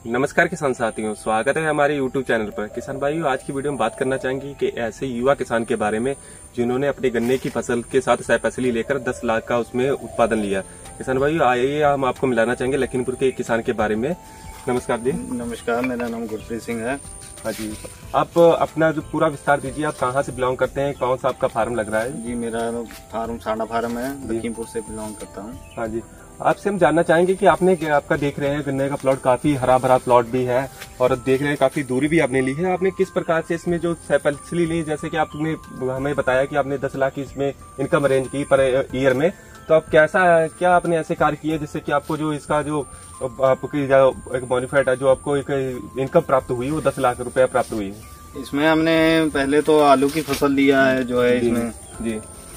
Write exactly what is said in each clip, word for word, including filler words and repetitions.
नमस्कार किसान साथियों, स्वागत है हमारे यूट्यूब चैनल पर। किसान भाइयों, आज की वीडियो में बात करना चाहेंगे कि ऐसे युवा किसान के बारे में जिन्होंने अपने गन्ने की फसल के साथ सह फसली लेकर दस लाख का उसमें उत्पादन लिया। किसान भाइयों, आइए हम आपको मिलाना चाहेंगे लखीमपुर के एक किसान के बारे में। नमस्कार जी। नमस्कार, मेरा नाम गुरप्रीत सिंह है। हाँ जी, आप अपना जो पूरा विस्तार दीजिए, आप कहाँ से बिलोंग करते हैं, कौन सा आपका फार्म लग रहा है? जी, मेरा फार्म साडा फार्म है, लखीमपुर से बिलोंग करता हूँ। हाँ जी, आपसे हम जानना चाहेंगे कि आपने आपका देख रहे हैं गन्ने का प्लॉट काफी हरा भरा प्लॉट भी है और देख रहे हैं काफी दूरी भी आपने ली है। आपने किस प्रकार से इसमें जो फसली ली, जैसे कि आपने हमें बताया कि आपने दस लाख की इसमें इनकम अरेंज की पर ईयर में, तो आप कैसा क्या आपने ऐसे कार्य किए जिससे कि आपको जो इसका जो आपकी जो एक बोनीफाइड है, जो आपको एक इनकम प्राप्त हुई वो दस लाख रुपया प्राप्त हुई है? इसमें हमने पहले तो आलू की फसल लिया है जो है इसमें जी,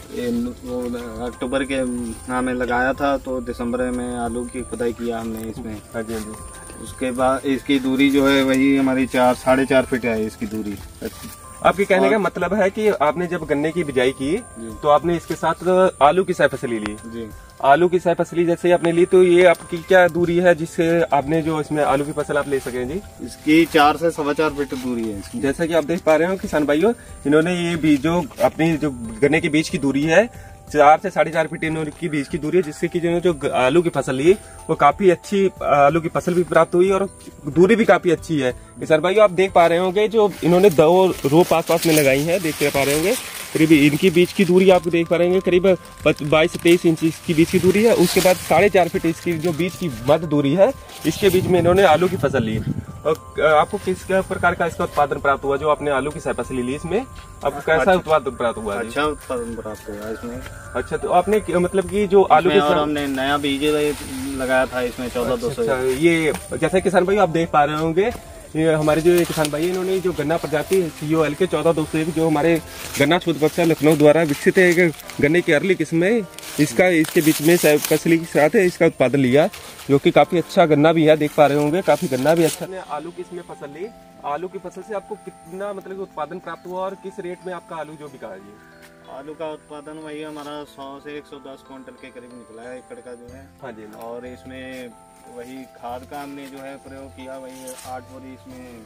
वो अक्टूबर के में लगाया था, तो दिसंबर में आलू की खुदाई किया हमने इसमें। हाँ जी, हाँ जी। उसके बाद इसकी दूरी जो है वही हमारी चार साढ़े चार फीट है इसकी दूरी। आपके कहने का मतलब है कि आपने जब गन्ने की बिजाई की तो आपने इसके साथ आलू की सह फसली ली जी। आलू की सह फसली जैसे आपने ली, तो ये आपकी क्या दूरी है जिससे आपने जो इसमें आलू की फसल आप ले सके जी? इसकी चार से सवा चार फीट दूरी है इसकी। जैसा कि आप देख पा रहे हो किसान भाइयों, इन्होंने ये बीज जो अपनी जो गन्ने के बीज की दूरी है चार से साढ़े चार फीट इनकी बीज की दूरी है, जिससे कि जो आलू की फसल ली वो काफी अच्छी आलू की फसल भी प्राप्त हुई और दूरी भी काफी अच्छी है। किसान भाइयों, आप देख पा रहे होंगे जो इन्होंने दो रो पास पास में लगाई है, देख पा रहे होंगे करीब इनकी बीज की दूरी आप देख पा रहे होंगे करीब बाईस से तेईस इंच की बीज की दूरी है। उसके बाद साढ़े चार फीट इसकी जो बीज की मध्य दूरी है, इसके बीच में इन्होंने आलू की फसल ली। और आपको किस प्रकार का इसका उत्पादन प्राप्त हुआ जो आपने आलू की सह फसली ली, इसमें आपको कैसा उत्पादन प्राप्त हुआ? अच्छा उत्पादन प्राप्त हुआ इसमें। अच्छा, तो आपने मतलब कि जो आलू के और हमने नया बीज लगाया था इसमें चौदह दो सौ। ये जैसे किसान भाई आप देख पा रहे होंगे, ये हमारे जो किसान भाई इन्होंने जो गन्ना प्रजाति सीओ एल के चौदह दो सौ एक जो हमारे गन्ना शोध पक्षा लखनऊ द्वारा विकसित है एक गन्ने की अर्ली किस्म है, इसका इसके बीच में फसली के साथ है इसका उत्पादन लिया, जो कि काफी अच्छा गन्ना भी है, देख पा रहे होंगे काफी गन्ना भी अच्छा। आलू की इसमें फसल ली, आलू की फसल से आपको कितना मतलब उत्पादन प्राप्त हुआ और किस रेट में आपका आलू जो बिका है? आलू का उत्पादन वही हमारा सौ से एक सौ दस क्विंटल के करीब निकला है एकड़ का जो है। हाँ जी। और इसमें वही खाद का हमने जो है प्रयोग किया, वही आठ बोरी इसमें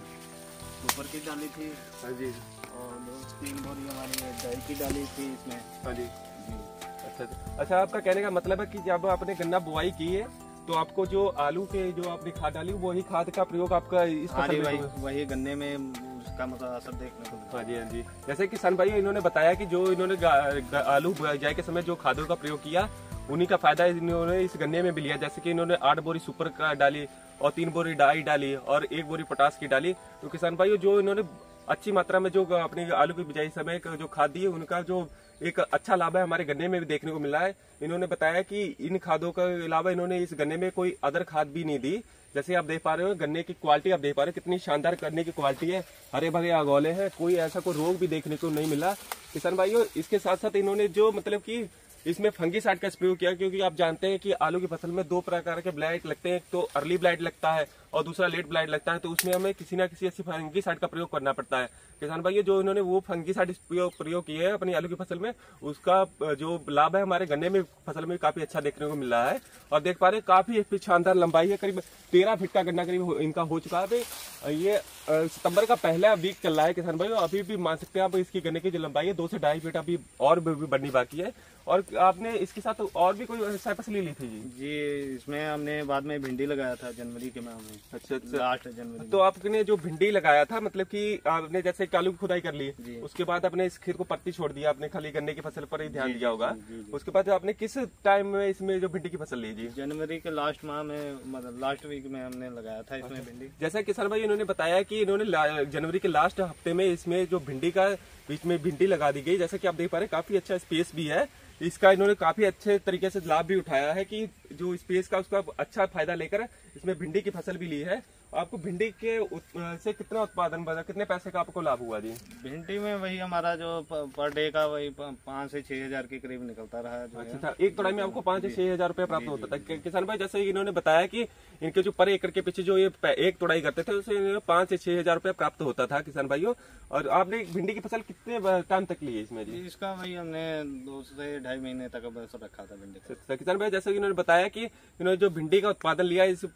ऊपर की डाली थी। हाँ जी। और दो तीन बोरी हमारी डाई की डाली थी इसमें। हाँ जी। अच्छा अच्छा, आपका कहने का मतलब है कि जब आपने गन्ना बुआई की है तो आपको जो आलू के जो आपने खाद डाली वही खाद का प्रयोग आपका इस फसल में वही, वही गन्ने में उसका मतलब असर देखने को। हाँ जी, हाँ जी। जैसे किसान भाई इन्होंने बताया कि जो इन्होंने आलू बुआई के समय जो खादों का प्रयोग किया उन्हीं का फायदा इन्होंने इस गन्ने में भी लिया। जैसे कि इन्होंने आठ बोरी सुपर का डाली और तीन बोरी डाई डाली और एक बोरी पोटास की डाली। तो किसान भाई जो इन्होंने अच्छी मात्रा में जो अपने आलू की बिजाई समय जो खाद दी है उनका जो एक अच्छा लाभ है हमारे गन्ने में भी देखने को मिला है। इन्होंने बताया कि इन खादों के अलावा इन्होंने इस गन्ने में कोई अदर खाद भी नहीं दी। जैसे आप देख पा रहे हो गन्ने की क्वालिटी आप देख पा रहे हो कितनी शानदार गन्ने की क्वालिटी है, हरे भरे आगोले हैं, कोई ऐसा कोई रोग भी देखने को नहीं मिला। किसान भाइयों, इसके साथ साथ इन्होंने जो मतलब कि इसमें फंगीसाइड का स्प्रे किया, क्योंकि आप जानते हैं कि आलू की फसल में दो प्रकार के ब्लाइट लगते हैं, एक तो अर्ली ब्लाइट लगता है और दूसरा लेट ब्लाइट लगता है, तो उसमें हमें किसी ना किसी ऐसी फंगीसाइड का प्रयोग करना पड़ता है। किसान भाई जो इन्होंने वो फंगीसाइड प्रयोग किए हैं अपनी आलू की फसल में, उसका जो लाभ है हमारे गन्ने में फसल में काफी अच्छा देखने को मिल रहा है। और देख पा रहे काफी शानदार लंबाई है, करीब तेरह फीट का गन्ना करीब इनका हो चुका है। ये सितंबर का पहला वीक चल रहा है किसान भाई, अभी भी मान सकते हैं आप इसकी गन्ने की जो लंबाई है दो से ढाई फीट अभी और भी बढ़नी बाकी है। और आपने इसके साथ और भी कोई सह फसली ली थी जी? जी, इसमें हमने बाद में भिंडी लगाया था जनवरी के माह में। अच्छा अच्छा, लास्ट जनवरी। तो आपने जो भिंडी लगाया था मतलब कि आपने जैसे आलू की खुदाई कर ली, उसके बाद आपने इस खेत को पत्ती छोड़ दिया, आपने खाली गन्ने की फसल पर ही ध्यान दिया होगा। उसके बाद आपने किस टाइम में इसमें जो भिंडी की फसल ली जी? जनवरी के लास्ट माह में, मतलब लास्ट वीक में हमने लगाया था इसमें भिंडी। जैसा किसान भाई इन्होंने बताया कि इन्होंने जनवरी के लास्ट हफ्ते में इसमें जो भिंडी का बीच में भिंडी लगा दी गई। जैसा कि आप देख पा रहे हैं काफी अच्छा स्पेस भी है, इसका इन्होंने काफी अच्छे तरीके से लाभ भी उठाया है कि जो स्पेस का उसका अच्छा फायदा लेकर इसमें भिंडी की फसल भी ली है। आपको भिंडी के से कितना उत्पादन बना, कितने पैसे का आपको लाभ हुआ जी? भिंडी में वही हमारा जो पर डे का वही पाँच से छह हजार के करीब निकलता रहा। जो अच्छा था, एक तोड़ाई में आपको पाँच से छह हजार रुपया प्राप्त होता था। किसान भाई जैसे इन्होंने बताया कि इनके जो पर एकड़ के पीछे जो ये एक तोड़ाई करते थे उससे पाँच से छह हजार रुपया प्राप्त होता था किसान भाइयों। और आपने भिंडी की फसल कितने टाइम तक ली है इसमें जी? इसका वही हमने दो से ढाई महीने तक रखा था भिंडी का। किसान भाई जैसे इन्होंने बताया कि इन्होंने जो भिंडी का उत्पादन लिया इस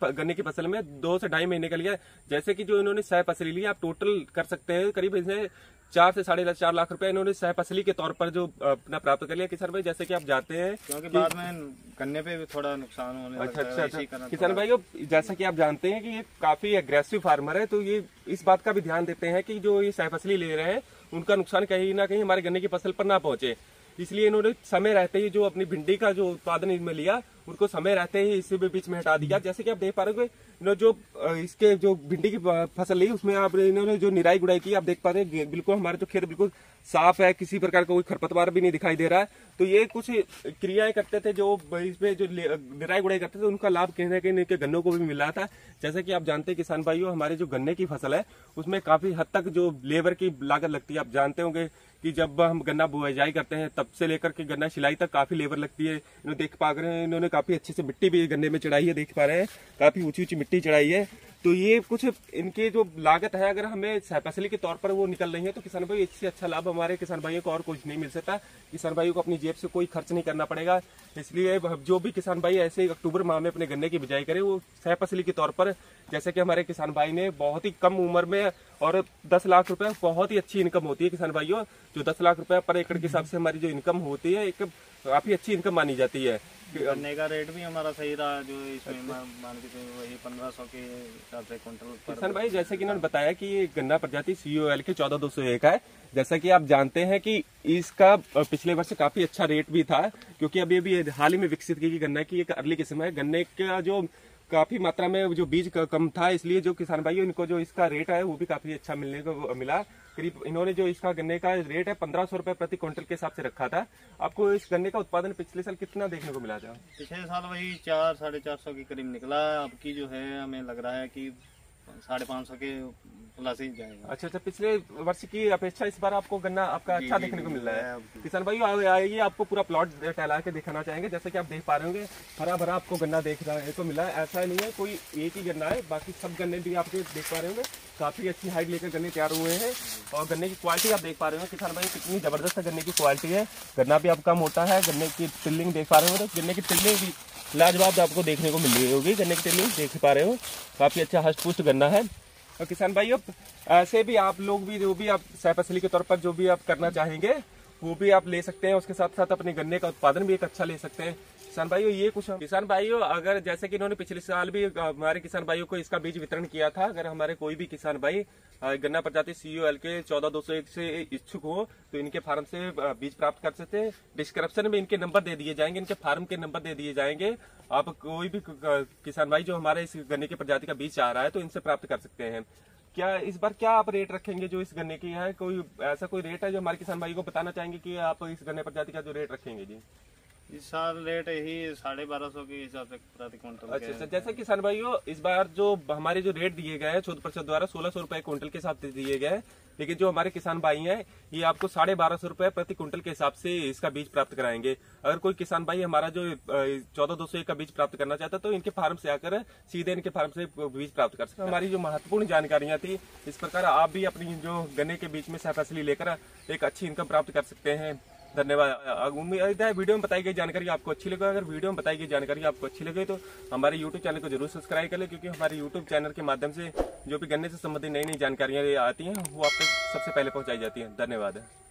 गन्ने की फसल में दो से ढाई महीने का लिया। जैसे कि जो इन्होंने सह फसली ली, आप टोटल कर सकते हैं करीब इसे चार से साढ़े चार लाख रुपए इन्होंने सह फसली के तौर पर जो अपना प्राप्त कर लिया किसान भाई। जैसे कि आप जानते हैं क्योंकि बाद में गन्ने पे भी थोड़ा नुकसान होने अच्छा लगता है। अच्छा अच्छा किसान भाई, जैसा कि आप जानते हैं कि ये काफी एग्रेसिव फार्मर है, तो ये इस बात का भी ध्यान देते हैं कि जो ये सह फसली ले रहे हैं उनका नुकसान कहीं ना कहीं हमारे गन्ने की फसल पर ना पहुंचे। इसलिए इन्होंने समय रहते ही जो अपनी भिंडी का जो उत्पादन इनमें लिया उनको समय रहते ही इसी बीच में हटा दिया। जैसे कि आप देख पा रहे हो जो इसके जो भिंडी की फसल ली उसमें आप इन्होंने जो निराई गुड़ाई की, आप देख पा रहे हैं बिल्कुल हमारे जो खेत बिल्कुल साफ है, किसी प्रकार का कोई खरपतवार भी नहीं दिखाई दे रहा है। तो ये कुछ क्रियाएं करते थे जो इसमें जो निराई गुड़ाई करते थे उनका लाभ कहीं ना कहीं इनके गन्नों को भी मिल रहा था। जैसे कि आप जानते हैं किसान भाइयों, हमारे जो गन्ने की फसल है उसमें काफी हद तक जो लेबर की लागत लगती है। आप जानते होंगे कि जब हम गन्ना बुआई करते हैं तब से लेकर के गन्ना सिलाई तक काफी लेबर लगती है। इन्होंने देख पा रहे हैं, इन्होंने काफी अच्छे से मिट्टी भी गन्ने में चढ़ाई है, देख पा रहे हैं काफी ऊंची ऊंची मिट्टी चढ़ाई है। तो ये कुछ इनके जो लागत है अगर हमें सह फसली के तौर पर वो निकल रही है तो किसान भाई इससे अच्छा लाभ हमारे किसान भाइयों को और कुछ नहीं मिल सकता। किसान भाइयों को अपनी जेब से कोई खर्च नहीं करना पड़ेगा। इसलिए जो भी किसान भाई ऐसे अक्टूबर माह में अपने गन्ने की बिजाई करे वो सह फसली के तौर पर, जैसे कि हमारे किसान भाई ने बहुत ही कम उम्र में और दस लाख रुपए बहुत ही अच्छी इनकम होती है किसान भाइयों। जो दस लाख रुपए पर एकड़ के हिसाब से हमारी जो इनकम होती है एक काफी अच्छी इनकम मानी जाती है। गन्ने का रेट भी हमारा सही रहा, जो इसमें मान के चलिए वही पंद्रह सौ के हिसाब से क्विंटल। किसान भाई जैसे कि इन्होंने बताया कि ये गन्ना प्रजाति सी ओ एल के चौदह दो सौ एक है। जैसा कि आप जानते हैं कि इसका पिछले वर्ष काफी अच्छा रेट भी था, क्योंकि अभी अभी हाल ही में विकसित की गई गन्ना की एक अर्ली किस्म है। गन्ने का जो काफी मात्रा में जो बीज कम था, इसलिए जो किसान भाइयों इनको जो इसका रेट है वो भी काफी अच्छा मिलने को मिला। करीब इन्होंने जो इसका गन्ने का रेट है पंद्रह सौ रुपए प्रति क्विंटल के हिसाब से रखा था। आपको इस गन्ने का उत्पादन पिछले साल कितना देखने को मिला था? पिछले साल वही चार साढ़े चार सौ के करीब निकला। अब की जो है हमें लग रहा है कि साढ़े पाँच सौ के प्लस ही जाएगा। अच्छा अच्छा, पिछले वर्ष की अपेक्षा इस बार आपको गन्ना आपका अच्छा देखने को मिल रहा है। किसान भाई आइए आपको पूरा प्लॉट टहला के दिखाना चाहेंगे। जैसे कि आप देख पा रहे होंगे हरा भरा आपको गन्ना देखने को मिला है। ऐसा नहीं है कोई एक ही गन्ना है, बाकी सब गन्ने भी आप देख पा रहे होंगे काफी अच्छी हाइट लेकर गन्ने तैयार हुए हैं। और गन्ने की क्वालिटी आप देख पा रहे हो किसान भाई कितनी जबरदस्त गन्ने की क्वालिटी है। गन्ना भी आपका मोटा है, गन्ने की टिल्लिंग देख पा रहे हो, गन्ने की टिल्लिंग भी लाजवाब आपको देखने को मिल रही होगी। गन्ने की टिल्लिंग देख पा रहे हो काफी अच्छा हष्ट पुष्ट गन्ना है। और किसान भाइयों ऐसे भी आप लोग भी जो भी आप सह फसली के तौर पर जो भी आप करना चाहेंगे वो भी आप ले सकते हैं। उसके साथ साथ अपने गन्ने का उत्पादन भी एक अच्छा ले सकते हैं। किसान भाइयों ये कुछ किसान भाइयों अगर जैसे कि इन्होंने पिछले साल भी हमारे किसान भाइयों को इसका बीज वितरण किया था, अगर हमारे कोई भी किसान भाई गन्ना प्रजाति सी ओ एल के चौदह दो सौ एक से इच्छुक हो तो इनके फार्म से बीज प्राप्त कर सकते हैं। डिस्क्रिप्शन में इनके नंबर दे दिए जाएंगे, इनके फार्म के नंबर दे दिए जाएंगे। आप कोई भी किसान भाई जो हमारे इस गन्ने की प्रजाति का बीज चाह रहा है तो इनसे प्राप्त कर सकते हैं। क्या इस बार क्या आप रेट रखेंगे जो इस गन्ने की है? कोई ऐसा कोई रेट है जो हमारे किसान भाई को बताना चाहेंगे कि आप इस गन्ने प्रजाति का जो रेट रखेंगे? जी इस साल रेट यही साढ़े बारह सौ के हिसाब से प्रति क्विंटल। अच्छा अच्छा, जैसे किसान भाइयों इस बार जो हमारे जो रेट दिए गए हैं चौदह परिषद द्वारा सोलह सौ रुपए क्विंटल के हिसाब से दिए गए, लेकिन जो हमारे किसान भाई हैं ये आपको साढ़े बारह सौ रुपए प्रति क्विंटल के हिसाब से इसका बीज प्राप्त कराएंगे। अगर कोई किसान भाई हमारा जो चौदह दो सौ एक का बीज प्राप्त करना चाहता है तो इनके फार्म से आकर सीधे इनके फार्म से बीज प्राप्त कर सकते हैं। हमारी जो महत्वपूर्ण जानकारियां थी इस प्रकार आप भी अपनी जो गन्ने के बीच में सह फसली लेकर एक अच्छी इनकम प्राप्त कर सकते हैं। धन्यवाद। उम्मीद है वीडियो में बताई गई जानकारी आपको अच्छी लगे। अगर वीडियो में बताई गई जानकारी आपको अच्छी लगे तो हमारे यूट्यूब चैनल को जरूर सब्सक्राइब कर ले, क्योंकि हमारे यूट्यूब चैनल के माध्यम से जो भी गन्ने से संबंधित नई नई जानकारियां आती हैं वो आप तक सबसे पहले पहुंचाई जाती हैं। धन्यवाद।